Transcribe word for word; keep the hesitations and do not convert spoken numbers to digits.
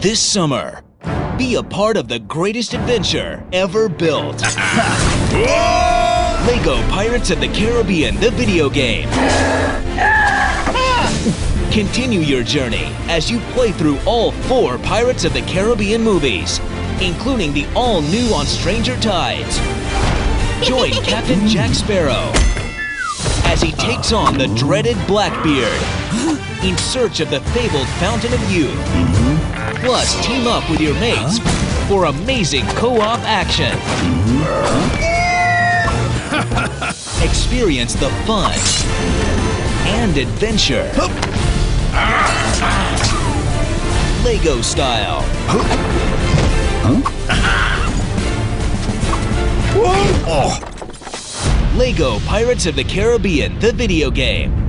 This summer, be a part of the greatest adventure ever built. Lego Pirates of the Caribbean, the video game. Continue your journey as you play through all four Pirates of the Caribbean movies, including the all-new On Stranger Tides. Join Captain Jack Sparrow as he takes on the dreaded Blackbeard in search of the fabled Fountain of Youth. Plus, team up with your mates for amazing co-op action. Experience the fun and adventure Lego style. Lego Pirates of the Caribbean, the video game.